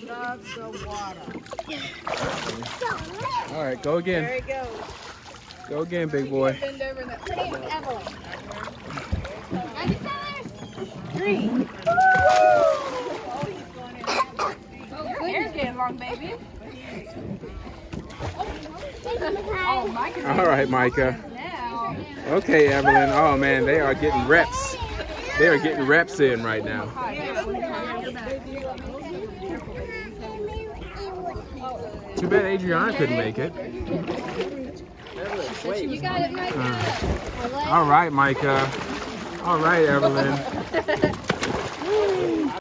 Love the water. All right, go again. There he goes. Go again, big boy. Bend over in that. Her name's Evelyn. 3. Oh, he's going in. Oh, hair's getting long, baby. Oh, Micah. All right, Micah. Now. Okay, Evelyn. Oh man, they are getting reps. They are getting reps in right now. Too bad Adriana couldn't make it. You got it, Micah. All right, Micah. All right, Evelyn.